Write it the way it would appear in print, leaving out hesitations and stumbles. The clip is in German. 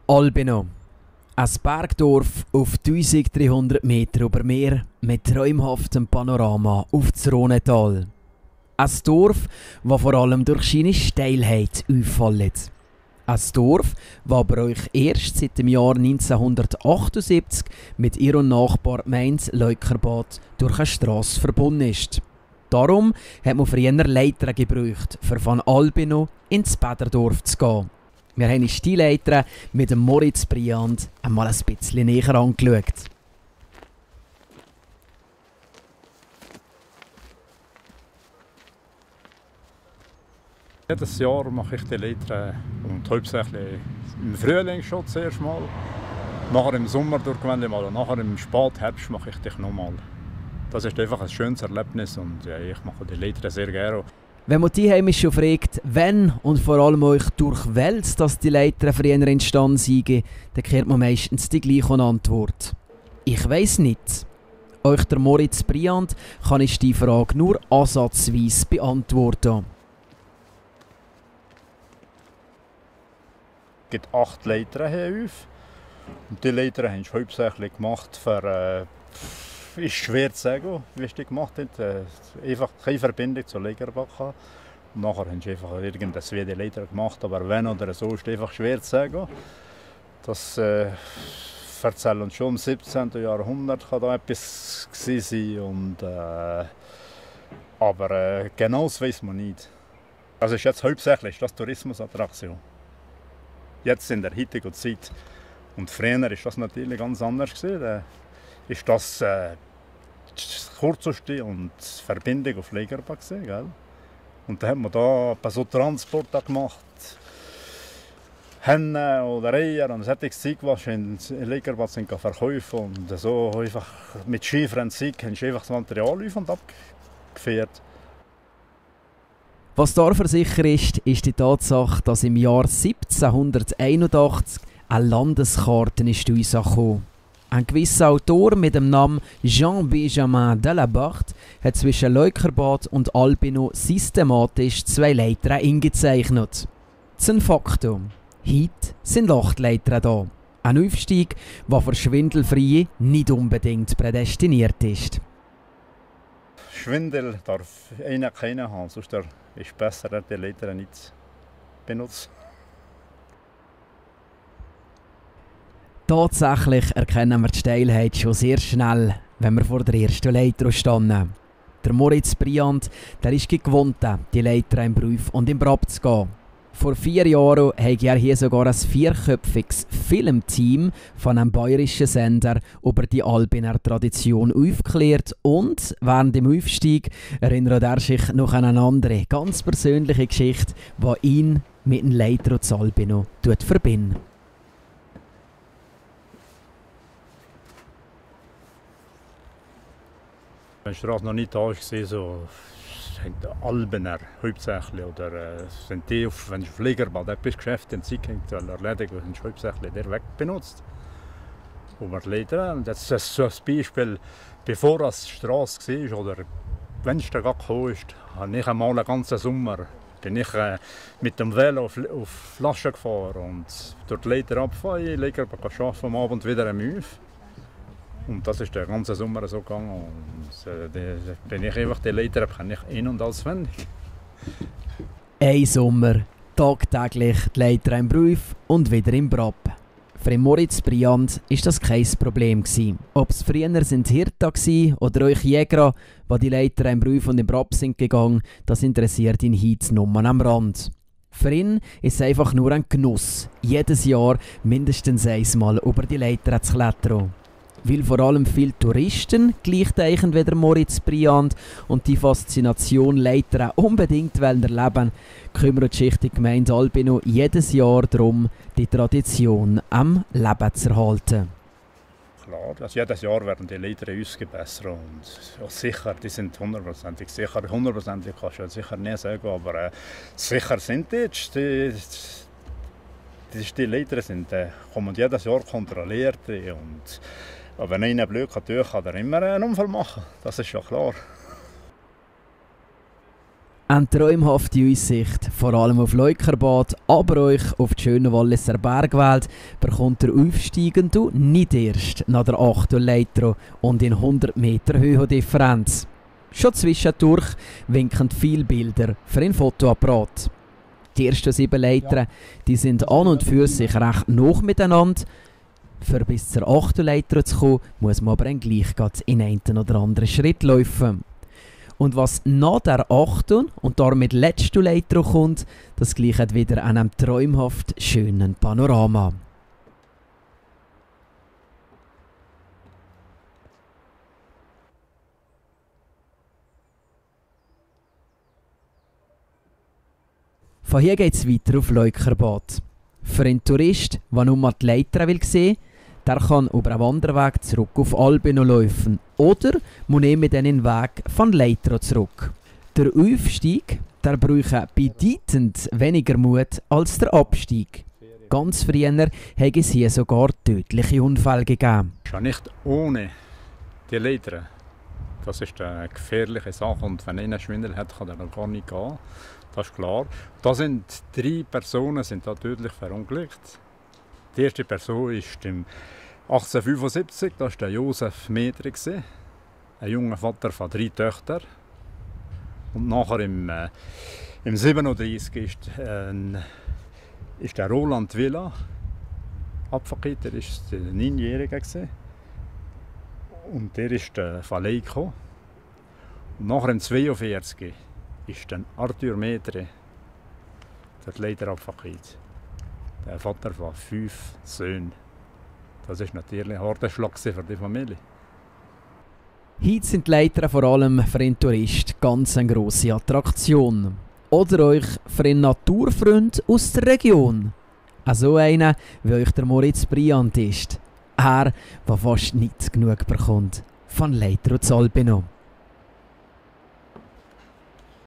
Albino. Ein Bergdorf auf 1300 Meter über Meer mit träumhaftem Panorama auf das Rhonetal. Ein Dorf, das vor allem durch seine Steilheit auffällt. Ein Dorf, das aber euch erst seit dem Jahr 1978 mit ihrem Nachbar Mainz Leukerbad durch eine Strasse verbunden ist. Darum hat man früher Leitern gebraucht, für von Albino ins Bäderdorf zu gehen. Wir haben die Leitern mit dem Moritz Briand einmal ein bisschen näher angeschaut. Jedes Jahr mache ich die Leitern und hauptsächlich im Frühling schon zuerst mal. Nachher im Sommer durchgewende mal und nachher im Spätherbst mache ich dich nochmal. Das ist einfach ein schönes Erlebnis und ja, ich mache die Leitern sehr gerne. Wenn man die Heimischen fragt, wenn und vor allem euch durch welches dass die Leitern früher entstanden sind, dann kehrt man meistens die gleiche Antwort. Ich weiss nicht. Euch der Moritz Briand kann ich die Frage nur ansatzweise beantworten. Es gibt 8 Leitern hier auf. Und die Leitern haben wir hauptsächlich gemacht für... ist schwer zu sagen, wie sie die gemacht haben. Einfach keine Verbindung zur Legerbach. Und nachher haben sie einfach irgendeine zweite Leiter gemacht, aber wenn oder so ist einfach schwer zu sagen. Das erzählen uns schon im 17. Jahrhundert kann da etwas gewesen sein. Und, aber genau das weiß man nicht. Also ist jetzt hauptsächlich das Tourismusattraktion. Jetzt in der heutigen Zeit. Und früher war das natürlich ganz anders gewesen. Da ist das Kurzste und Verbindung auf Legerbach gesehen, gell? Und dann haben wir da ein paar so Transporte gemacht. Hennen oder Eier und solche Zeug, was in Legerbach verkaufen. Und so einfach mit Skifrennen-Zeug haben sie einfach das Material auf und abgeführt. Was dafür sicher ist, ist die Tatsache, dass im Jahr 1781 eine Landeskarte ist uns gekommen. Ein gewisser Autor mit dem Namen Jean-Benjamin Delabarthe hat zwischen Leukerbad und Albino systematisch 2 Leitern eingezeichnet. Zum Faktum: heute sind 8 Leitern da. Ein Aufstieg, der für Schwindelfreie nicht unbedingt prädestiniert ist. Schwindel darf einer keinen haben, sonst ist es besser, die Leiter nicht benutzt. Tatsächlich erkennen wir die Steilheit schon sehr schnell, wenn wir vor der ersten Leiter stehen. Der Moritz Briand, der ist gewohnt, die Leiter im Brüf und im Brab zu gehen. Vor 4 Jahren hat er hier sogar ein 4-köpfiges Filmteam von einem bayerischen Sender über die Albiner Tradition aufgeklärt und während dem Aufstieg erinnert er sich noch an eine andere, ganz persönliche Geschichte, die ihn mit dem Leiter und Albino verbindet. Wenn die Straße noch nicht da war, so sind die Albener hauptsächlich, oder sind die, wenn du auf Legerbad etwas Geschäft in Zeit erledigt, sind sie hauptsächlich der Weg benutzt. Und das ist so ein Beispiel, bevor die Straße war, oder wenn es da gekommen ist, habe ich einmal einen ganzen Sommer bin ich mit dem Velo auf Flaschen gefahren und durch die Leiter abgefahren, Legerbad arbeiten, am Abend wieder am Müf. Und das ist den ganzen Sommer so gegangen. Und bin ich einfach die Leiter kenne ich in- und auswendig. Ein Sommer, tagtäglich die Leiter im Brüf und wieder im Brab. Für Moritz Briand war das kein Problem. Ob es früher Hirten waren oder euch Jäger, die die Leiter im Brüf und im Brab sind gegangen, das interessiert ihn heute nur am Rand. Für ihn ist es einfach nur ein Genuss, jedes Jahr mindestens einmal über die Leiter zu klettern. Weil vor allem viele Touristen gleichteichen wie der Moritz Briand und die Faszination Leitern unbedingt erleben, kümmert sich die Gemeinde Albino jedes Jahr darum, die Tradition am Leben zu erhalten. Klar, also jedes Jahr werden die Leitern ausgebessert und ja, sicher, die sind 100%ig sicher. 100%ig kannst du sicher nicht sagen, aber sicher sind die Leitern sind, kommen jedes Jahr kontrolliert und wenn einer blöd kann er immer einen Unfall machen. Das ist ja klar. Eine träumhafte Aussicht, vor allem auf Leukerbad, aber euch auf die schönen Walliser Bergwelt bekommt der Aufsteigende nicht erst nach der 8. Leiter und in 100 Meter Höhendifferenz. Schon zwischendurch winken viele Bilder für ein Fotoapparat. Die ersten 7 Leitern die sind an und für sich recht nah miteinander. Für bis zur 8. Leiter zu kommen, muss man aber gleich in einen oder anderen Schritt laufen. Und was nach der 8. und damit letzten Leiter kommt, das gleicht wieder an einem träumhaft schönen Panorama. Von hier geht es weiter auf Leukerbad. Für einen Tourist, der nur mal die Leiter sehen will, der kann über einen Wanderweg zurück auf Albino laufen oder muss nehmen den Weg von Leitro zurück. Der Aufstieg der braucht bedeutend weniger Mut als der Abstieg. Ganz früher hat es hier sogar tödliche Unfälle gegeben. Schon nicht ohne die Leiter. Das ist eine gefährliche Sache und wenn einer Schwindel hat, kann er noch gar nicht gehen. Das ist klar. Da sind 3 Personen da tödlich verunglückt. Die erste Person ist im 1875, das war der Josef Metri, ein junger Vater von 3 Töchtern. Und nachher im 37 ist der Roland Villa abgefallen, der war 9-Jähriger. Und der ist von Ley gekommen. Und nachher im 42 ist dann Arthur Metri, der Leiter abgefallen. Der Vater von 5 Söhnen. Das war natürlich ein harter Schlag für die Familie. Heute sind die Leitern vor allem für einen Tourist ganz eine grosse Attraktion. Oder euch für einen Naturfreund aus der Region. Auch so einer, wie euch der Moritz Briand ist. Er, der fast nichts genug bekommt von Leitro Zalbino.